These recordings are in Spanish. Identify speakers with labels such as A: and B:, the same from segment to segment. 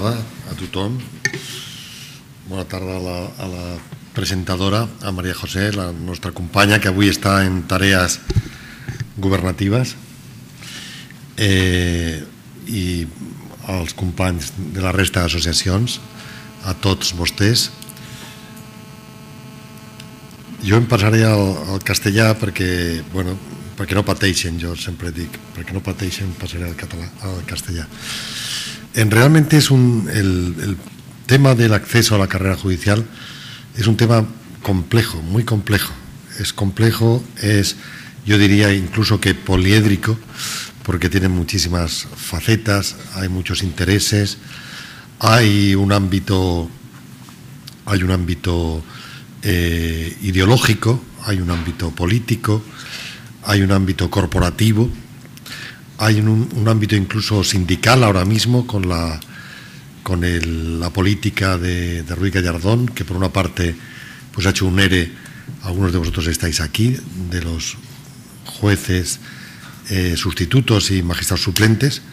A: A tothom. Bona tarda a la presentadora, a Maria José, la nostra companya, que avui està en tarees governatives, i als companys de la resta d'associacions, a tots vostès. Jo em passaré al castellà perquè no pateixen, jo sempre dic, perquè no pateixen passaré al castellà. Realmente el tema del acceso a la carrera judicial es un tema complejo, muy complejo. Es complejo, yo diría incluso que poliédrico, porque tiene muchísimas facetas, hay muchos intereses, hay un ámbito ideológico, hay un ámbito político, hay un ámbito corporativo, hay un ámbito incluso sindical ahora mismo con la política de Ruiz Gallardón, que por una parte pues ha hecho un ERE, algunos de vosotros estáis aquí, de los jueces sustitutos y magistrados suplentes,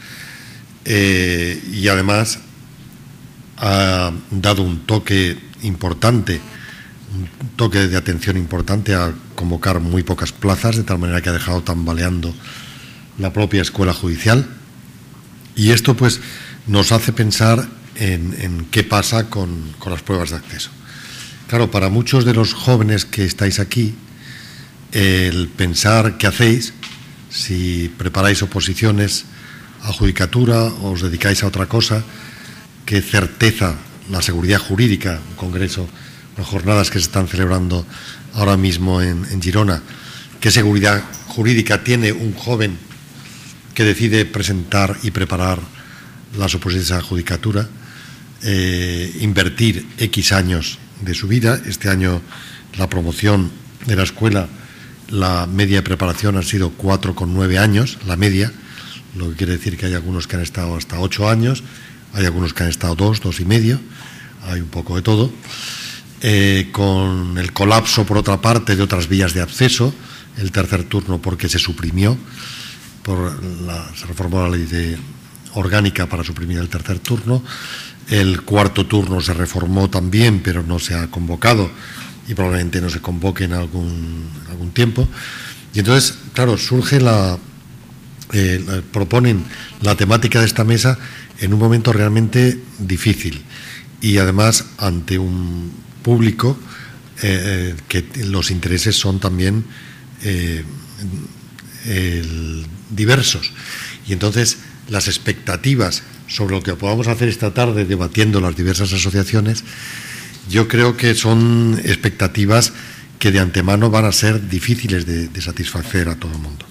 A: y además ha dado un toque importante, un toque de atención importante a convocar muy pocas plazas, de tal manera que ha dejado tambaleando la propia escuela judicial. Y esto pues nos hace pensar en qué pasa con las pruebas de acceso. Claro, para muchos de los jóvenes que estáis aquí, el pensar qué hacéis, si preparáis oposiciones a judicatura o os dedicáis a otra cosa, qué certeza la seguridad jurídica, un congreso, unas jornadas que se están celebrando ahora mismo en Girona, qué seguridad jurídica tiene un joven que decide presentar y preparar las oposiciones a la judicatura, invertir X años de su vida. Este año la promoción de la escuela, la media de preparación ha sido 4,9 años, la media, lo que quiere decir que hay algunos que han estado hasta 8 años, hay algunos que han estado 2 y medio, hay un poco de todo, con el colapso por otra parte de otras vías de acceso, el tercer turno porque se suprimió, se reformó la ley orgánica para suprimir el tercer turno, el cuarto turno se reformó también, pero no se ha convocado y probablemente no se convoque en algún tiempo. Y entonces, claro, surge proponen la temática de esta mesa en un momento realmente difícil y además ante un público que los intereses son también diversos. Y entonces las expectativas sobre lo que podamos hacer esta tarde debatiendo las diversas asociaciones, yo creo que son expectativas que de antemano van a ser difíciles de satisfacer a todo el mundo.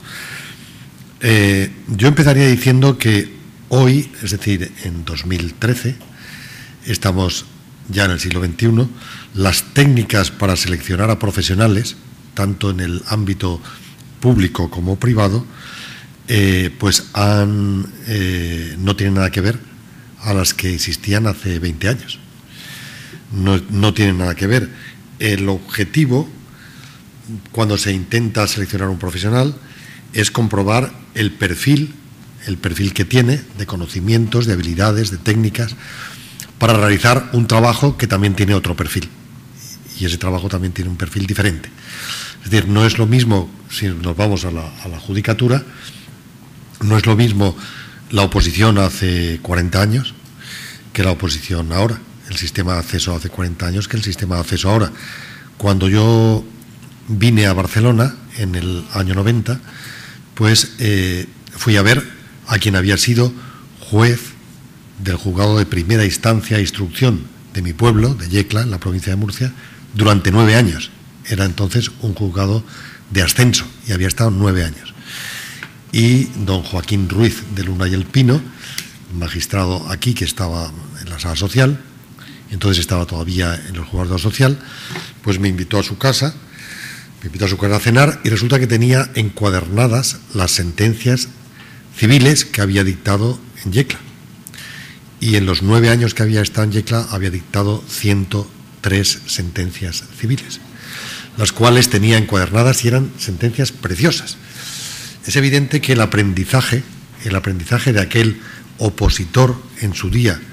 A: Yo empezaría diciendo que hoy, es decir, en 2013, estamos ya en el siglo XXI, las técnicas para seleccionar a profesionales, tanto en el ámbito público como privado, pues no tienen nada que ver a las que existían hace 20 años. No tienen nada que ver. El objetivo, cuando se intenta seleccionar un profesional, es comprobar el perfil que tiene de conocimientos, de habilidades, de técnicas, para realizar un trabajo que también tiene otro perfil. Y ese trabajo también tiene un perfil diferente. Es decir, no es lo mismo, si nos vamos a la judicatura, no es lo mismo la oposición hace 40 años que la oposición ahora. El sistema de acceso hace 40 años que el sistema de acceso ahora. Cuando yo vine a Barcelona en el año 90, pues fui a ver a quien había sido juez del juzgado de primera instancia e instrucción de mi pueblo, de Yecla, en la provincia de Murcia, durante 9 años. Era entonces un juzgado de ascenso y había estado 9 años. Y don Joaquín Ruiz de Luna y el Pino, magistrado aquí que estaba en la sala social, entonces estaba todavía en los juzgados social, pues me invitó a su casa a cenar y resulta que tenía encuadernadas las sentencias civiles que había dictado en Yecla. Y en los 9 años que había estado en Yecla había dictado 103 sentencias civiles, las cuales tenía encuadernadas y eran sentencias preciosas. Es evidente que el aprendizaje de aquel opositor en su día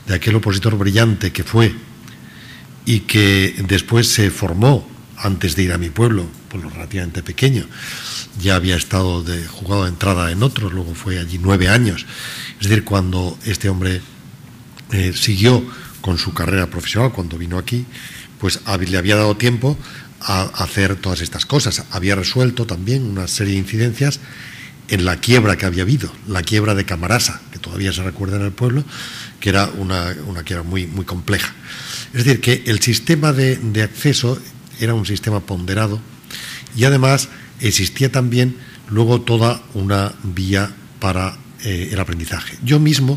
A: de aquel opositor brillante que fue y que después se formó antes de ir a mi pueblo, relativamente pequeño. Ya había jugado de entrada en otros, luego fue allí 9 años. Es decir, cuando este hombre siguió con su carrera profesional, cuando vino aquí, pues le había dado tiempo a hacer todas estas cosas. Había resuelto también una serie de incidencias en la quiebra que había habido, la quiebra de Camarasa, que todavía se recuerda en el pueblo, que era una quiebra muy, muy compleja. Es decir, que el sistema de acceso era un sistema ponderado y además existía también luego toda una vía para el aprendizaje. Yo mismo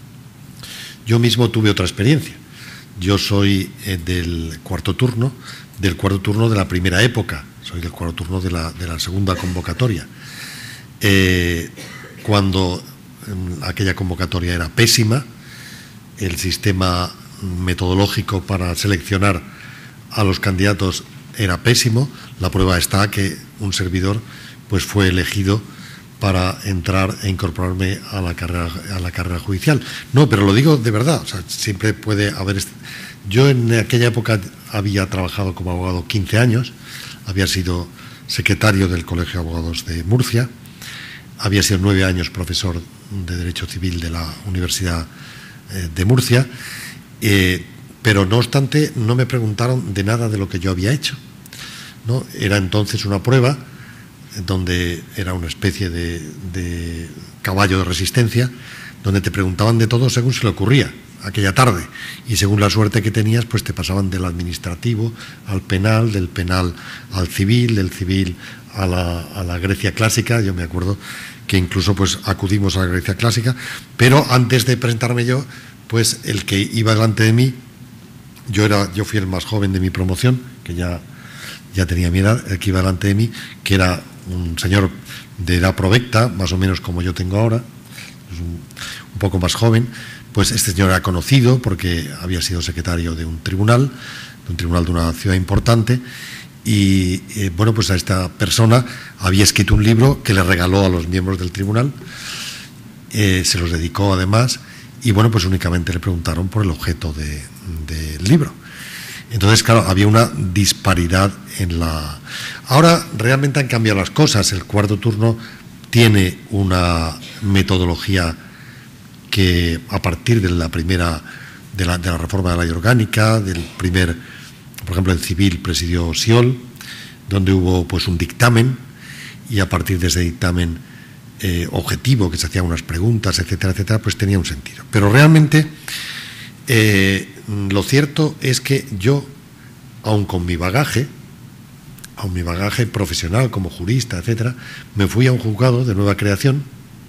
A: tuve otra experiencia. Yo soy del cuarto turno de la primera época, soy del cuarto turno de la segunda convocatoria. Cuando aquella convocatoria era pésima, el sistema metodológico para seleccionar a los candidatos era pésimo. La prueba está que un servidor pues fue elegido para entrar e incorporarme a la carrera judicial. No, pero lo digo de verdad, o sea, siempre puede haber... Yo en aquella época había trabajado como abogado 15 años, había sido secretario del Colegio de Abogados de Murcia, había sido 9 años profesor de Derecho Civil de la Universidad de Murcia, pero no obstante no me preguntaron de nada de lo que yo había hecho, ¿no? Era entonces una prueba donde era una especie de caballo de resistencia, donde te preguntaban de todo según se le ocurría aquella tarde, y según la suerte que tenías pues te pasaban del administrativo al penal, del penal al civil, del civil a la Grecia clásica. Yo me acuerdo que incluso pues acudimos a la Grecia clásica, pero antes de presentarme yo, pues el que iba delante de mí, yo fui el más joven de mi promoción, que ya tenía mi edad, el que iba delante de mí, que era un señor de edad provecta, más o menos como yo tengo ahora, un poco más joven. Pues este señor era conocido porque había sido secretario de un tribunal de una ciudad importante, y bueno, pues a esta persona había escrito un libro que le regaló a los miembros del tribunal, se los dedicó además, y bueno, pues únicamente le preguntaron por el objeto del libro. Entonces, claro, había una disparidad en la... Ahora realmente han cambiado las cosas. El cuarto turno tiene una metodología que a partir de la primera de la reforma de la ley orgánica, por ejemplo, el civil presidió Siol, donde hubo pues un dictamen, y a partir de ese dictamen objetivo, que se hacían unas preguntas, etcétera, etcétera, pues tenía un sentido. Pero realmente lo cierto es que yo, aun con mi bagaje profesional como jurista, etcétera, me fui a un juzgado de nueva creación,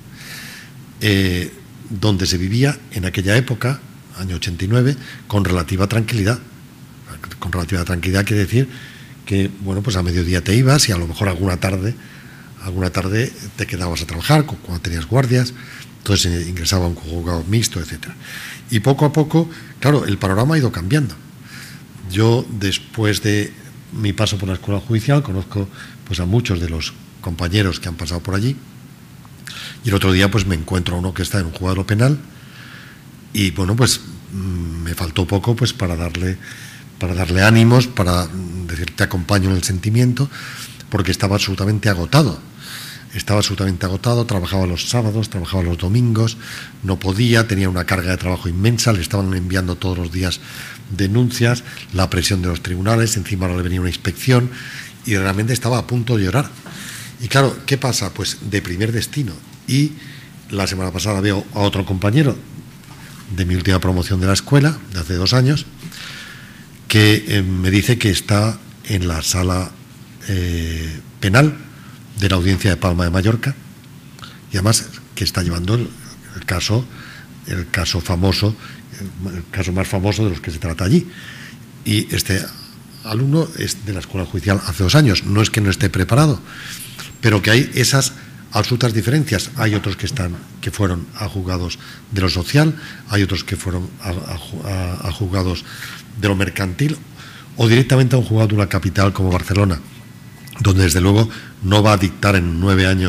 A: donde se vivía en aquella época, año 89, con relativa tranquilidad. Con relativa tranquilidad quiere decir que, bueno, pues a mediodía te ibas y a lo mejor alguna tarde te quedabas a trabajar cuando tenías guardias. Entonces ingresaba a un juzgado mixto, etcétera. Y poco a poco, claro, el panorama ha ido cambiando. Yo, después de mi paso por la escuela judicial, conozco pues a muchos de los compañeros que han pasado por allí. Y el otro día pues me encuentro a uno que está en un juzgado penal, y bueno, pues me faltó poco pues para darle ánimos, para decir te acompaño en el sentimiento, porque estaba absolutamente agotado, trabajaba los sábados, trabajaba los domingos, no podía, tenía una carga de trabajo inmensa, le estaban enviando todos los días denuncias, la presión de los tribunales, encima ahora le venía una inspección, y realmente estaba a punto de llorar. Y claro, ¿qué pasa? Pues de primer destino. Y la semana pasada veo a otro compañero de mi última promoción de la escuela, de hace 2 años, que me dice que está en la sala penal de la Audiencia de Palma de Mallorca, y además que está llevando el caso famoso, el caso más famoso de los que se trata allí. Y este alumno es de la escuela judicial hace 2 años, no es que no esté preparado, pero que hay esas absolutas diferencias. Hay otros que fueron a juzgados de lo social, hay otros que fueron a juzgados de lo mercantil, o directamente a un juzgado de una capital como Barcelona, donde desde luego no va a dictar en 9 años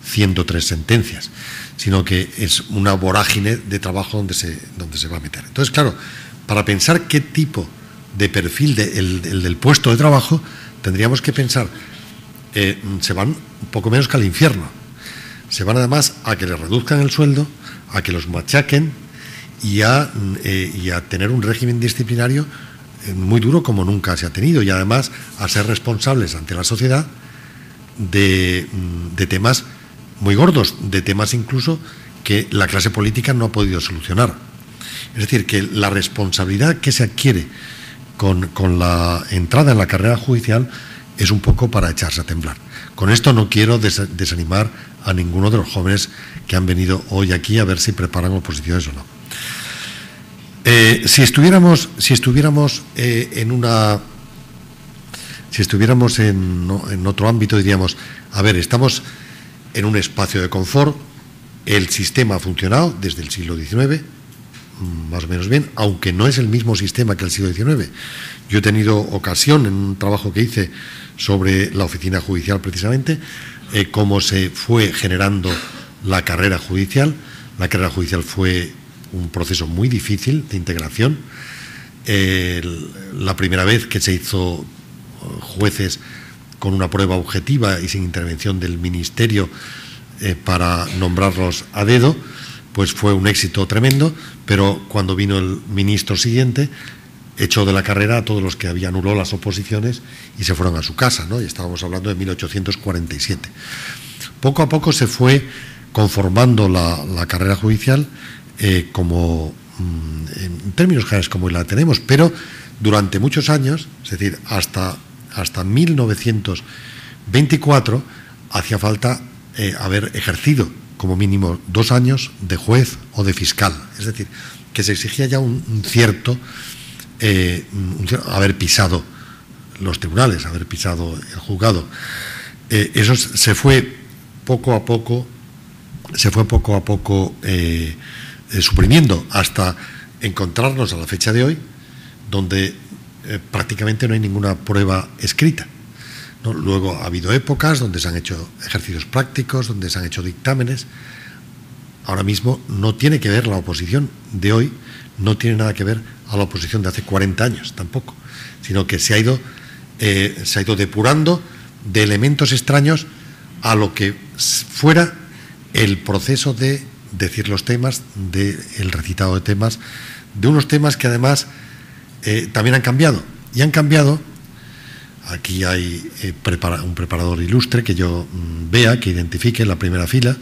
A: 103 sentencias, sino que es una vorágine de trabajo donde se va a meter. Entonces, claro, para pensar qué tipo de perfil el del puesto de trabajo, tendríamos que pensar, se van un poco menos que al infierno. Se van además a que les reduzcan el sueldo, a que los machaquen y a tener un régimen disciplinario muy duro como nunca se ha tenido, y además a ser responsables ante la sociedad de temas muy gordos, de temas incluso que la clase política no ha podido solucionar. Es decir, que la responsabilidad que se adquiere con la entrada en la carrera judicial es un poco para echarse a temblar. Con esto no quiero desanimar a ninguno de los jóvenes que han venido hoy aquí a ver si preparan oposiciones o no. Si estuviéramos en otro ámbito, diríamos, a ver, estamos en un espacio de confort, el sistema ha funcionado desde el siglo XIX, más o menos bien, aunque no es el mismo sistema que el siglo XIX. Yo he tenido ocasión, en un trabajo que hice sobre la oficina judicial precisamente, cómo se fue generando la carrera judicial. La carrera judicial fue un proceso muy difícil de integración. La primera vez que se hizo jueces con una prueba objetiva y sin intervención del Ministerio para nombrarlos a dedo, pues fue un éxito tremendo, pero cuando vino el ministro siguiente, echó de la carrera a todos los que habían anulado las oposiciones y se fueron a su casa, ¿no? Y estábamos hablando de 1847. Poco a poco se fue conformando la carrera judicial como, en términos generales, como la tenemos, pero durante muchos años, es decir, hasta 1924, hacía falta haber ejercido como mínimo 2 años de juez o de fiscal. Es decir, que se exigía ya un cierto haber pisado los tribunales, haber pisado el juzgado. Eso se fue poco a poco suprimiendo hasta encontrarnos a la fecha de hoy, donde prácticamente no hay ninguna prueba escrita, ¿no? Luego ha habido épocas donde se han hecho ejercicios prácticos, donde se han hecho dictámenes. Ahora mismo no tiene que ver la oposición de hoy, no tiene nada que ver a la oposición de hace 40 años tampoco, sino que se ha ido depurando de elementos extraños a lo que fuera el proceso de decir los temas, del recitado de temas, de unos temas que además también han cambiado. Y han cambiado, aquí hay un preparador ilustre que yo vea, que identifique en la primera fila.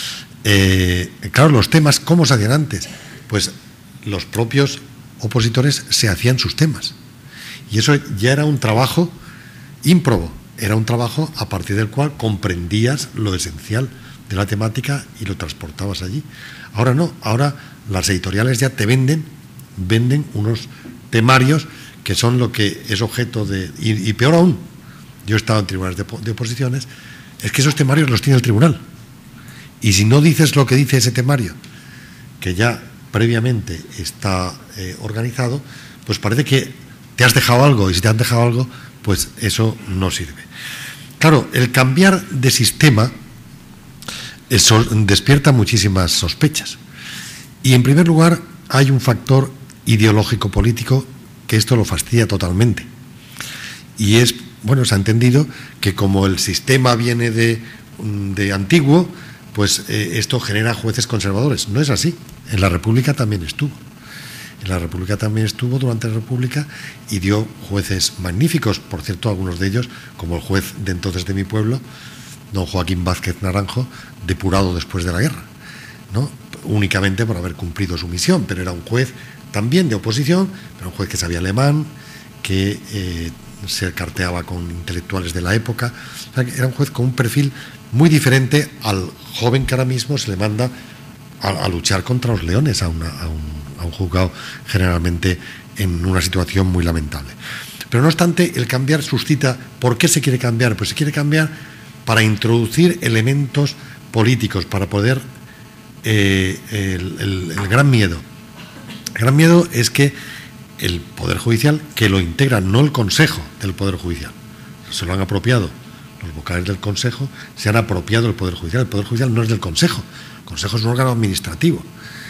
A: Claro, los temas, ¿cómo se hacían antes? Pues los propios opositores se hacían sus temas. Y eso ya era un trabajo ímprobo, era un trabajo a partir del cual comprendías lo esencial de la temática y lo transportabas allí. Ahora no, ahora las editoriales ya te venden unos temarios que son lo que es objeto de... Y peor aún, yo he estado en tribunales de oposiciones, es que esos temarios los tiene el tribunal. Y si no dices lo que dice ese temario, que ya previamente está organizado, pues parece que te has dejado algo, y si te han dejado algo, pues eso no sirve. Claro, el cambiar de sistema eso despierta muchísimas sospechas. Y en primer lugar hay un factor ideológico-político que esto lo fastidia totalmente. Y es, bueno, se ha entendido que como el sistema viene de antiguo, pues esto genera jueces conservadores. No es así. En la República también estuvo. En la República también estuvo durante la República y dio jueces magníficos. Por cierto, algunos de ellos, como el juez de entonces de mi pueblo, don Joaquín Vázquez Naranjo, depurado después de la guerra, ¿no? Únicamente por haber cumplido su misión, pero era un juez también de oposición, pero un juez que sabía alemán, que se carteaba con intelectuales de la época. O sea, que era un juez con un perfil muy diferente al joven que ahora mismo se le manda a luchar contra los leones a un juzgado generalmente en una situación muy lamentable. Pero no obstante, el cambiar suscita... ¿Por qué se quiere cambiar? Pues se quiere cambiar para introducir elementos políticos, para poder... el gran miedo. El gran miedo es que el Poder Judicial, que lo integra, no el Consejo del Poder Judicial, se lo han apropiado los vocales del Consejo, se han apropiado del Poder Judicial. El Poder Judicial no es del Consejo. El Consejo es un órgano administrativo.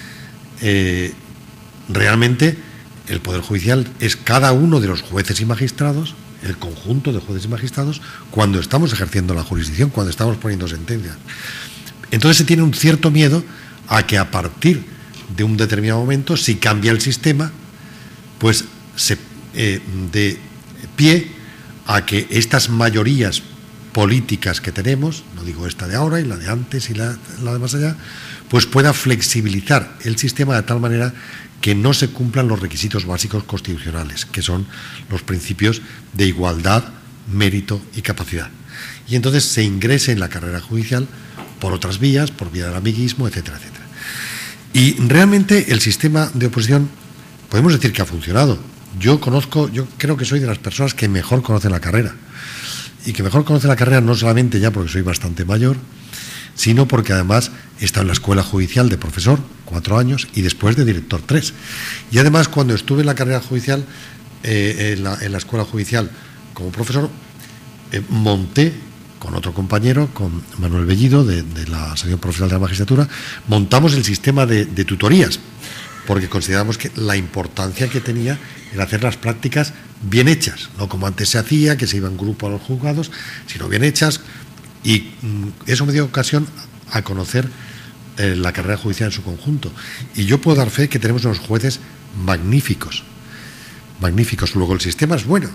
A: Realmente el Poder Judicial es cada uno de los jueces y magistrados, el conjunto de jueces y magistrados, cuando estamos ejerciendo la jurisdicción, cuando estamos poniendo sentencias. Entonces se tiene un cierto miedo a que a partir de un determinado momento, si cambia el sistema, pues se dé pie a que estas mayorías políticas que tenemos, no digo esta de ahora y la de antes y la de más allá, pues pueda flexibilizar el sistema de tal manera que no se cumplan los requisitos básicos constitucionales, que son los principios de igualdad, mérito y capacidad. Y entonces se ingrese en la carrera judicial por otras vías, por vía del amiguismo, etcétera, etcétera. Y realmente el sistema de oposición, podemos decir que ha funcionado. Yo creo que soy de las personas que mejor conocen la carrera. Y que mejor conoce la carrera no solamente ya porque soy bastante mayor, sino porque además he estado en la escuela judicial de profesor 4 años y después de director 3. Y además cuando estuve en la carrera judicial, en la escuela judicial como profesor, monté con otro compañero, con Manuel Bellido, de la Asociación Profesional de la Magistratura, montamos el sistema de tutorías, porque consideramos que la importancia que tenía era hacer las prácticas bien hechas, no como antes se hacía, que se iba en grupo a los juzgados, sino bien hechas, y eso me dio ocasión a conocer la carrera judicial en su conjunto. Y yo puedo dar fe que tenemos unos jueces magníficos, magníficos. Luego el sistema es bueno,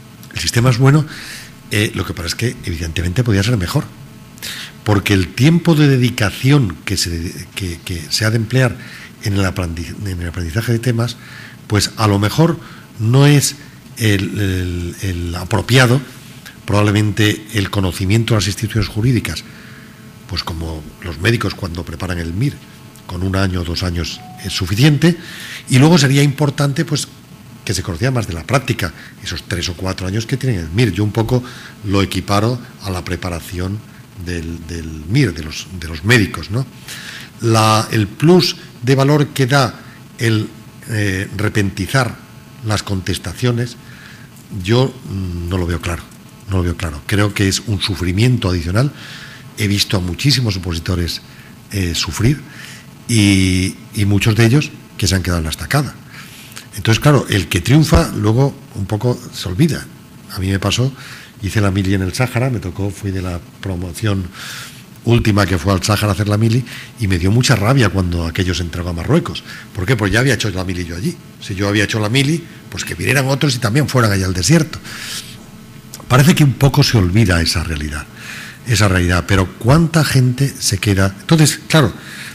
A: lo que pasa es que evidentemente podría ser mejor, porque el tiempo de dedicación que se ha de emplear en el aprendizaje de temas, pues a lo mejor no es el apropiado. Probablemente el conocimiento de las instituciones jurídicas, pues como los médicos cuando preparan el MIR, con 1 año o 2 años es suficiente, y luego sería importante pues que se conociera más de la práctica, esos 3 o 4 años que tienen el MIR. Yo un poco lo equiparo a la preparación del MIR, de los médicos, ¿no? El plus de valor que da el repentizar las contestaciones, yo no lo veo claro. Creo que es un sufrimiento adicional. He visto a muchísimos opositores sufrir y muchos de ellos que se han quedado en la estacada. Entonces, claro, el que triunfa luego un poco se olvida. A mí me pasó, hice la mili en el Sáhara, fui de la promoción última que fue al Sáhara a hacer la mili, y me dio mucha rabia cuando aquello se entregó a Marruecos. ¿Por qué? Pues ya había hecho la mili yo allí. Si yo había hecho la mili, pues que vinieran otros y también fueran allá al desierto. Parece que un poco se olvida esa realidad, pero ¿cuánta gente se queda? Entonces, claro,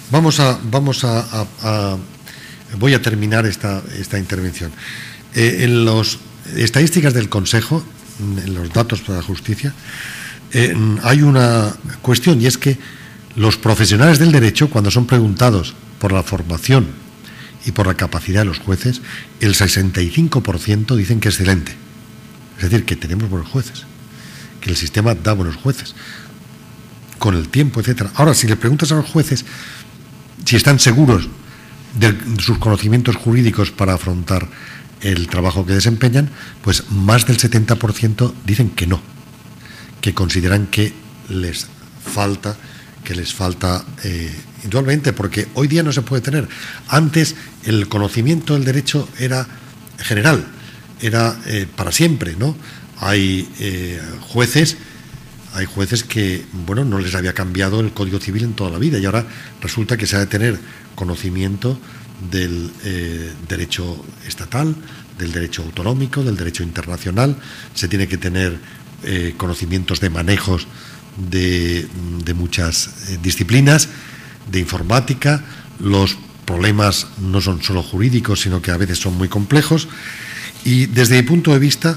A: voy a terminar esta intervención. En las estadísticas del Consejo, en los datos para la justicia, hay una cuestión, y es que los profesionales del derecho, cuando son preguntados por la formación y por la capacidad de los jueces, el 65% dicen que excelente. Es decir, que tenemos buenos jueces, que el sistema da buenos jueces, con el tiempo, etcétera. Ahora, si le preguntas a los jueces si están seguros de sus conocimientos jurídicos para afrontar el trabajo que desempeñan, pues más del 70% dicen que no, que consideran que les falta indudablemente, porque hoy día no se puede tener. Antes el conocimiento del derecho era general, era para siempre, ¿no? Hay jueces que, bueno, no les había cambiado el Código Civil en toda la vida, y ahora resulta que se ha de tener conocimiento del derecho estatal, del derecho autonómico, del derecho internacional, se tiene que tener conocimientos de manejos de muchas disciplinas, de informática. Los problemas no son solo jurídicos, sino que a veces son muy complejos. Y desde mi punto de vista,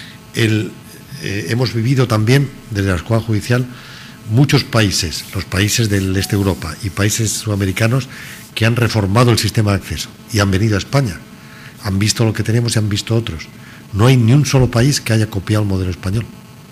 A: hemos vivido también, desde la Escuela Judicial, muchos países, los países del este de Europa y países sudamericanos, que han reformado el sistema de acceso y han venido a España. Han visto lo que tenemos y han visto otros. No hay ni un solo país que haya copiado el modelo español.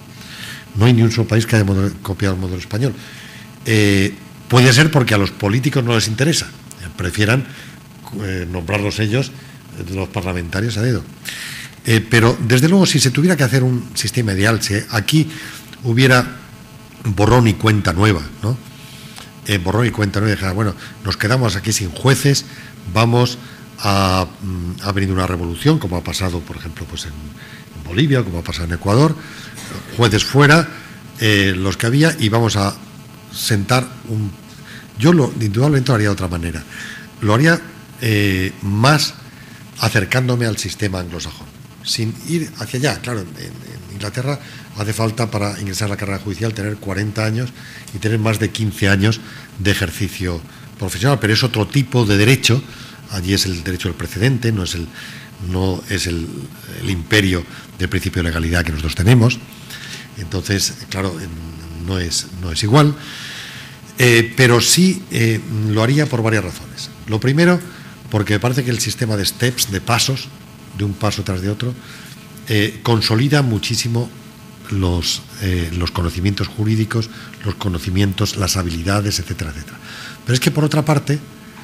A: Puede ser porque a los políticos no les interesa, prefieran nombrarlos ellos, los parlamentarios a dedo. Pero desde luego, si se tuviera que hacer un sistema ideal, si aquí hubiera borrón y cuenta nueva, ¿no? Borrón y cuenta nueva, y dijera, bueno, nos quedamos aquí sin jueces, vamos a venir una revolución, como ha pasado, por ejemplo, pues en Bolivia, como ha pasado en Ecuador, jueces fuera, los que había, y vamos a sentar indudablemente lo haría de otra manera. Lo haría más acercándome al sistema anglosajón, sin ir hacia allá. Claro, en Inglaterra hace falta para ingresar a la carrera judicial tener 40 años y tener más de 15 años de ejercicio profesional, pero es otro tipo de derecho. Allí es el derecho del precedente, no es el imperio del principio de legalidad que nosotros tenemos. Entonces, claro, no es igual, pero sí lo haría por varias razones. Lo primero, porque me parece que el sistema de steps, de pasos, de un paso tras de otro, consolida muchísimo los conocimientos jurídicos, los conocimientos, las habilidades, etcétera, etcétera. Pero es que por otra parte,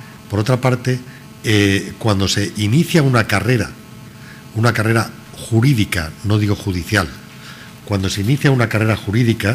A: cuando se inicia una carrera jurídica, no digo judicial, cuando se inicia una carrera jurídica,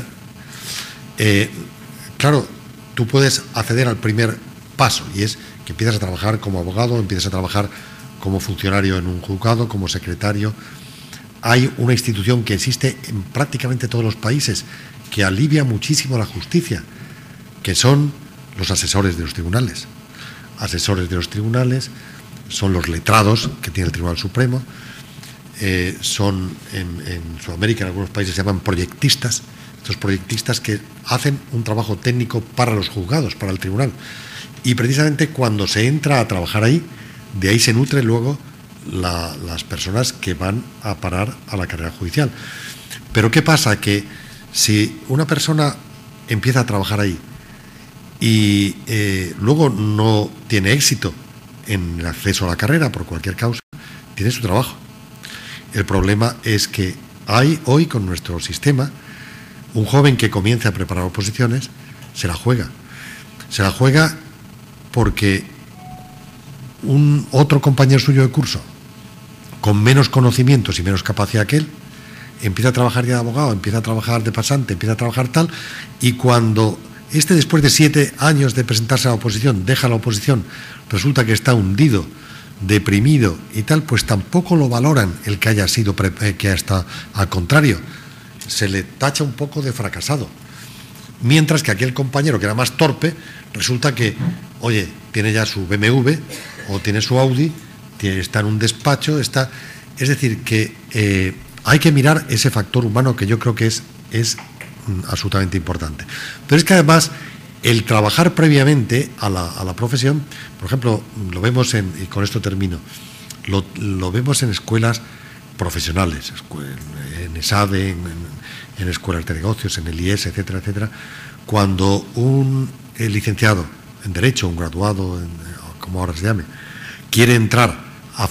A: claro, tú puedes acceder al primer paso, y es que empiezas a trabajar como abogado, empiezas a trabajar como funcionario en un juzgado, como secretario. Hay una institución que existe en prácticamente todos los países que alivia muchísimo la justicia, que son los asesores de los tribunales. Asesores de los tribunales son los letrados que tiene el Tribunal Supremo, son en Sudamérica, en algunos países se llaman proyectistas, estos proyectistas que hacen un trabajo técnico para los juzgados, para el tribunal. Y precisamente cuando se entra a trabajar ahí, de ahí se nutre luego las personas que van a parar a la carrera judicial. Pero ¿qué pasa? Que si una persona empieza a trabajar ahí y luego no tiene éxito en el acceso a la carrera por cualquier causa, tiene su trabajo. El problema es que hay hoy con nuestro sistema un joven que comience a preparar oposiciones, se la juega. Se la juega porque otro compañero suyo de curso, con menos conocimientos y menos capacidad que él, empieza a trabajar ya de abogado, empieza a trabajar de pasante, empieza a trabajar tal, y cuando después de 7 años de presentarse a la oposición, deja la oposición, resulta que está hundido, deprimido y tal, pues tampoco lo valoran el que haya sido, que hasta al contrario, se le tacha un poco de fracasado. Mientras que aquel compañero que era más torpe, resulta que, oye, tiene ya su BMW o tiene su Audi, está en un despacho, es decir, que hay que mirar ese factor humano que yo creo que es absolutamente importante. Pero es que además el trabajar previamente a la profesión, por ejemplo, lo vemos y con esto termino, lo vemos en escuelas profesionales, en ESADE, en escuelas de negocios, en el IES, etcétera, etcétera. Cuando un licenciado en Derecho, un graduado, como ahora se llame, quiere entrar a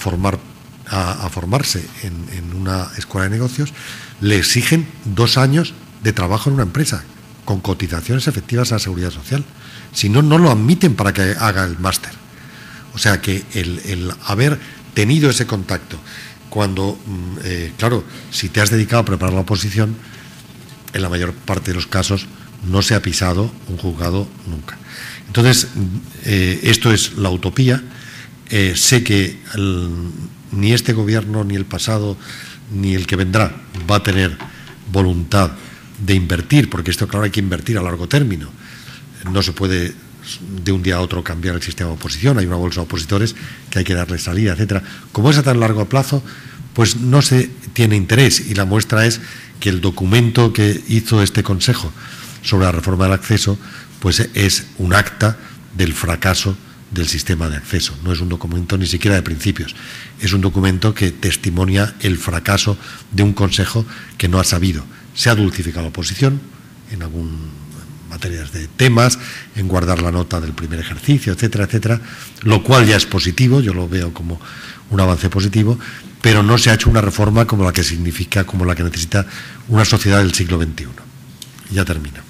A: formarse en una escuela de negocios, le exigen 2 años de trabajo en una empresa, con cotizaciones efectivas a la Seguridad Social. Si no, no lo admiten para que haga el máster. O sea que el haber tenido ese contacto, cuando, claro, si te has dedicado a preparar la oposición, en la mayor parte de los casos no se ha pisado un juzgado nunca. Entonces, esto es la utopía. Sé que ni este gobierno, ni el pasado, ni el que vendrá va a tener voluntad de invertir, porque esto, claro, hay que invertir a largo término. No se puede de un día a otro cambiar el sistema de oposición. Hay una bolsa de opositores que hay que darle salida, etcétera. Como es a tan largo plazo, pues no se tiene interés, y la muestra es que el documento que hizo este Consejo sobre la reforma del acceso, pues es un acta del fracaso del sistema de acceso. No es un documento ni siquiera de principios, es un documento que testimonia el fracaso de un Consejo que no ha sabido. Se ha dulcificado la oposición en algunas materias de temas, en guardar la nota del primer ejercicio, etcétera, etcétera, lo cual ya es positivo, yo lo veo como un avance positivo, pero no se ha hecho una reforma como la que necesita una sociedad del siglo XXI. Ya termino.